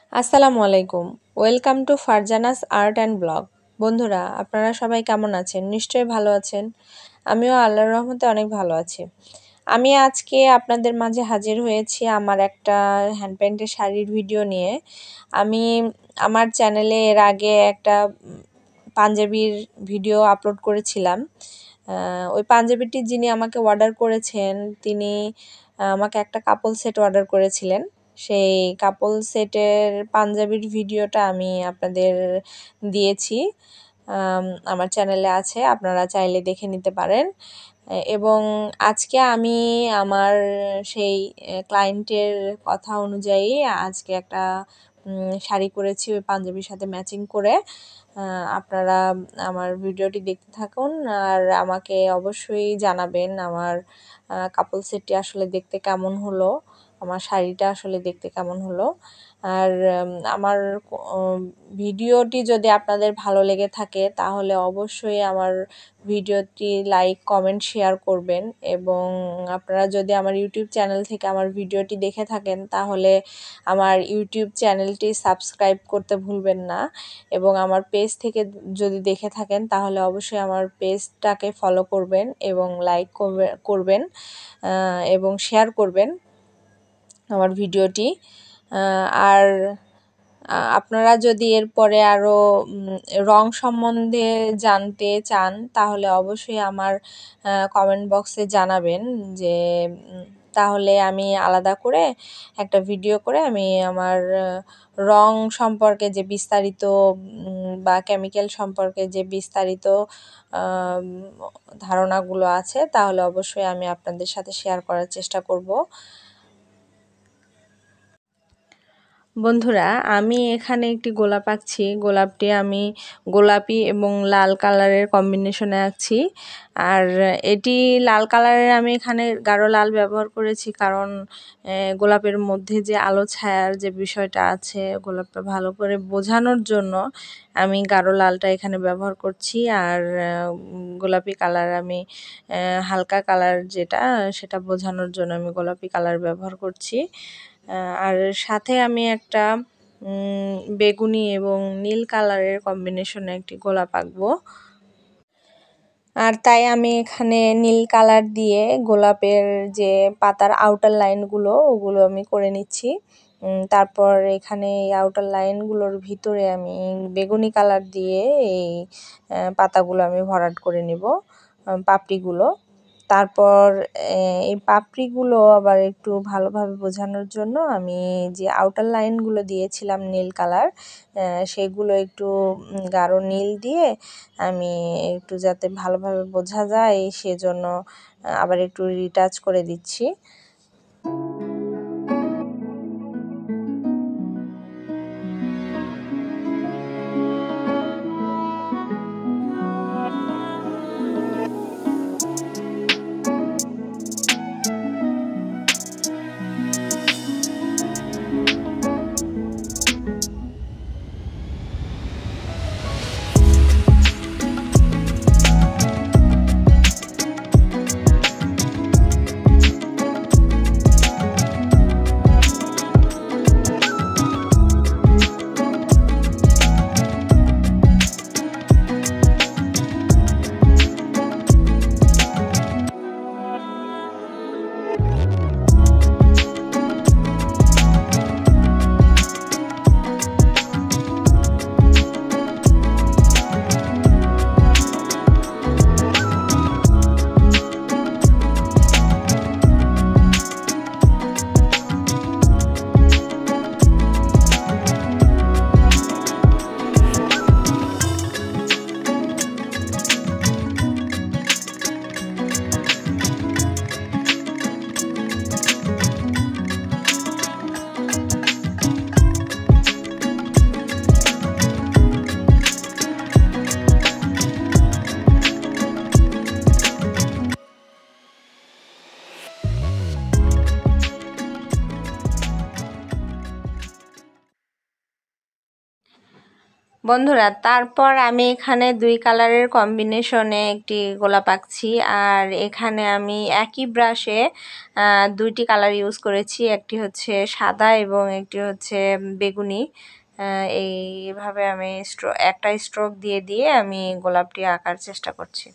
আসসালামু আলাইকুম। Welcome to Farzana's art and blog. বন্ধুরা, আপনারা সবাই কেমন আছেন? নিশ্চয়ই ভালো আছেন। আমিও আল্লাহর রহমতে অনেক ভালো আছি। আমি আজকে আপনাদের মাঝে হাজির হয়েছি আমার একটা হ্যান্ড পেইন্টের শাড়ির ভিডিও নিয়ে। আমি আমার চ্যানেলে এর আগে একটা পাঞ্জাবির ভিডিও আপলোড করেছিলাম। ওই পাঞ্জাবিটি যিনি আমাকে অর্ডার করেছেন তিনি আমাকে একটা কাপল সেট অর্ডার করেছিলেন। সেই কাপল সেটের পাঞ্জাবির ভিডিওটা আমি আপনাদের দিয়েছি, আমার চ্যানেলে আছে, আপনারা চাইলে দেখে নিতে পারেন। এবং আজকে আমি আমার সেই ক্লায়েন্টের কথা অনুযায়ী আজকে একটা শাড়ি করেছি ওই পাঞ্জাবির সাথে ম্যাচিং করে। আপনারা আমার ভিডিওটি দেখতে থাকুন আর আমাকে অবশ্যই জানাবেন আমার কাপল সেটটি আসলে দেখতে কেমন হলো, আমার শাড়িটা আসলে দেখতে কেমন হলো। আর আমার ভিডিওটি যদি আপনাদের ভালো লেগে থাকে তাহলে অবশ্যই আমার ভিডিওটি লাইক, কমেন্ট, শেয়ার করবেন। এবং আপনারা যদি আমার ইউটিউব চ্যানেল থেকে আমার ভিডিওটি দেখে থাকেন তাহলে আমার ইউটিউব চ্যানেলটি সাবস্ক্রাইব করতে ভুলবেন না। এবং আমার পেজ থেকে যদি দেখে থাকেন তাহলে অবশ্যই আমার পেজটাকে ফলো করবেন এবং লাইক করবেন এবং শেয়ার করবেন আমার ভিডিওটি। আর আপনারা যদি এরপরে আরও রং সম্বন্ধে জানতে চান তাহলে অবশ্যই আমার কমেন্ট বক্সে জানাবেন, যে তাহলে আমি আলাদা করে একটা ভিডিও করে আমি আমার রং সম্পর্কে যে বিস্তারিত বা কেমিক্যাল সম্পর্কে যে বিস্তারিত ধারণাগুলো আছে তাহলে অবশ্যই আমি আপনাদের সাথে শেয়ার করার চেষ্টা করব। বন্ধুরা, আমি এখানে একটি গোলাপ আঁকছি। গোলাপটি আমি গোলাপি এবং লাল কালারের কম্বিনেশনে আঁকছি। আর এটি লাল কালারের আমি এখানে গাঢ় লাল ব্যবহার করেছি কারণ গোলাপের মধ্যে যে আলো ছায়ার যে বিষয়টা আছে গোলাপটা ভালো করে বোঝানোর জন্য আমি গাঢ় লালটা এখানে ব্যবহার করছি। আর গোলাপি কালার আমি হালকা কালার যেটা সেটা বোঝানোর জন্য আমি গোলাপি কালার ব্যবহার করছি। আর সাথে আমি একটা বেগুনি এবং নীল কালারের কম্বিনেশনে একটি গোলাপ আঁকবো। আর তাই আমি এখানে নীল কালার দিয়ে গোলাপের যে পাতার আউটার লাইনগুলো ওগুলো আমি করে নিচ্ছি। তারপর এখানে এই আউটার লাইনগুলোর ভিতরে আমি বেগুনি কালার দিয়ে এই পাতাগুলো আমি ভরাট করে নিব, পাপড়িগুলো। তারপর এই পাপড়িগুলো আবার একটু ভালোভাবে বোঝানোর জন্য আমি যে আউটার লাইনগুলো দিয়েছিলাম নীল কালার সেগুলো একটু গাঢ় নীল দিয়ে আমি একটু যাতে ভালোভাবে বোঝা যায় সেজন্য আবার একটু রিটাচ করে দিচ্ছি। বন্ধুরা, তারপর আমি এখানে দুই কালারের কম্বিনেশনে একটি গোলাপ আঁকছি। আর এখানে আমি একই ব্রাশে দুইটি কালার ইউজ করেছি, একটি হচ্ছে সাদা এবং একটি হচ্ছে বেগুনি। এইভাবে আমি একটা স্ট্রোক দিয়ে দিয়ে আমি গোলাপটি আঁকার চেষ্টা করছি।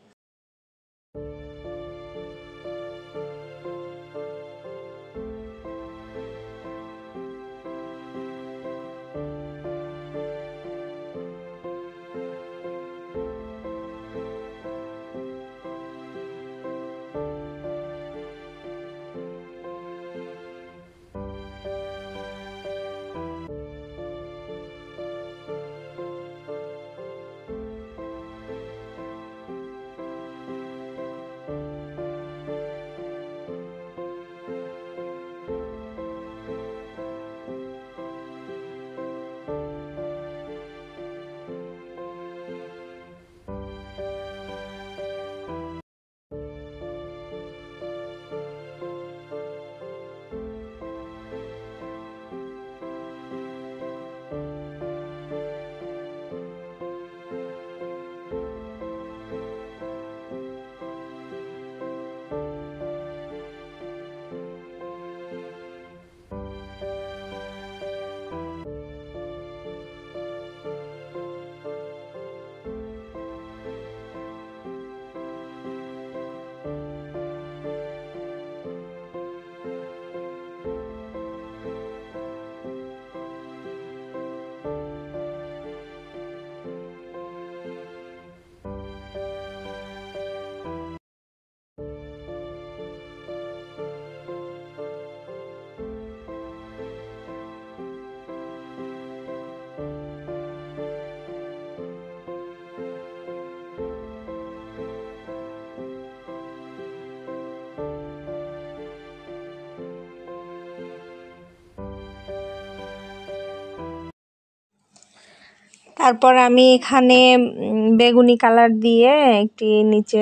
তারপর আমি এখানে বেগুনি কালার দিয়ে একটি নিচে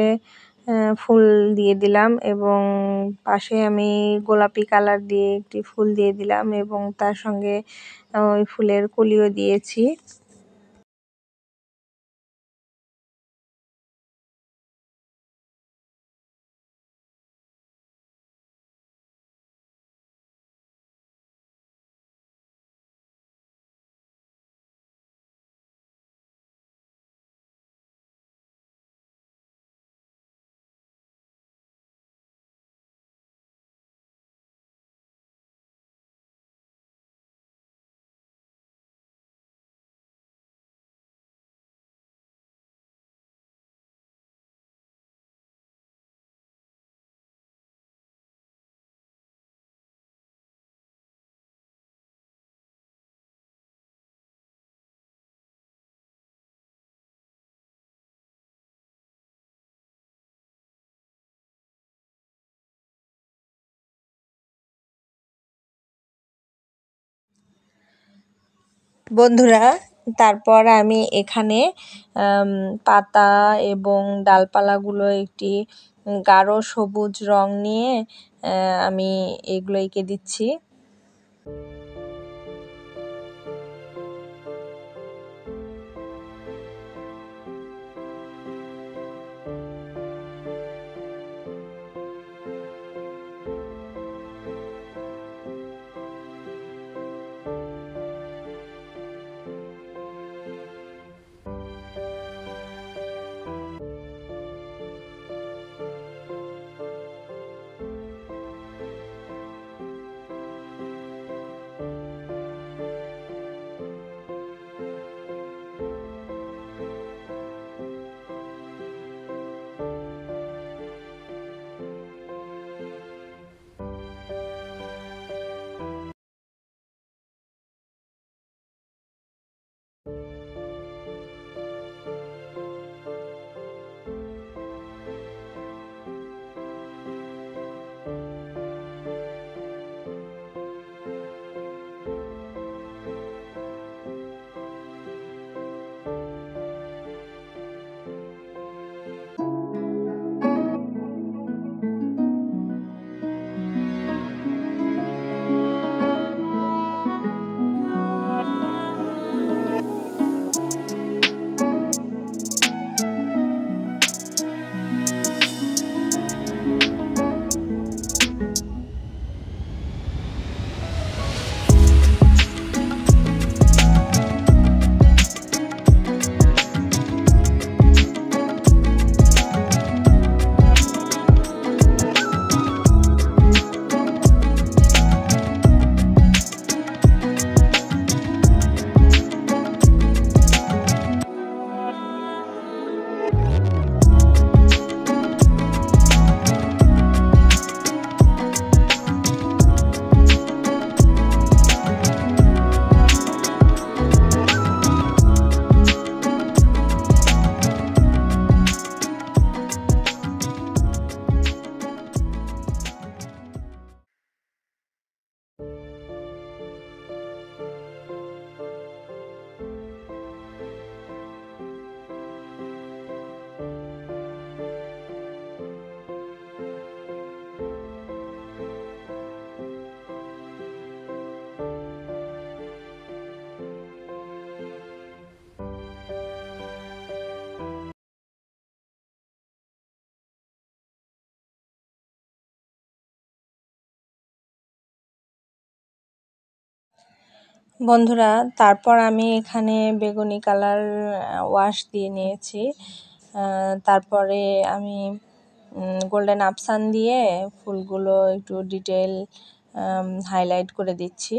ফুল দিয়ে দিলাম এবং পাশে আমি গোলাপি কালার দিয়ে একটি ফুল দিয়ে দিলাম এবং তার সঙ্গে ওই ফুলের কলিও দিয়েছি। বন্ধুরা, তারপর আমি এখানে পাতা এবং ডালপালাগুলো একটি গাঢ় সবুজ রং নিয়ে আমি এগুলো এঁকে দিচ্ছি। বন্ধুরা, তারপর আমি এখানে বেগুনি কালার ওয়াশ দিয়ে নিয়েছি। তারপরে আমি গোল্ডেন আপসান দিয়ে ফুলগুলো একটু ডিটেল হাইলাইট করে দিচ্ছি।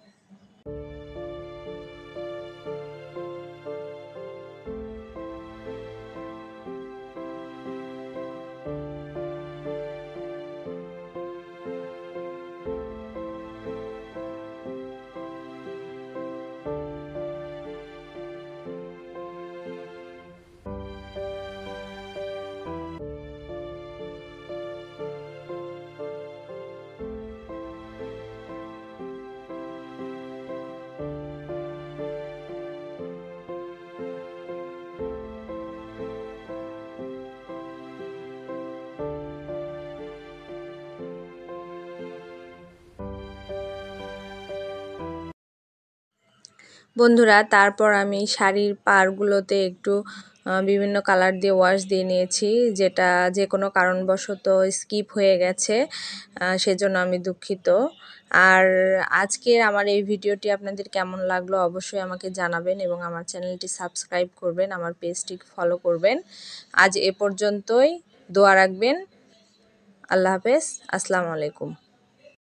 বন্ধুরা, তারপর আমি শাড়ির পাড়গুলোতে একটু বিভিন্ন কালার দিয়ে ওয়াশ দিয়ে নিয়েছি, যেটা যে কোনো কারণবশত স্কিপ হয়ে গেছে, সেজন্য আমি দুঃখিত। আর আজকের আমার এই ভিডিওটি আপনাদের কেমন লাগলো অবশ্যই আমাকে জানাবেন এবং আমার চ্যানেলটি সাবস্ক্রাইব করবেন, আমার পেজটি ফলো করবেন। আজ এ পর্যন্তই, দোয়া রাখবেন। আল্লাহ হাফেজ, আসসালামু আলাইকুম।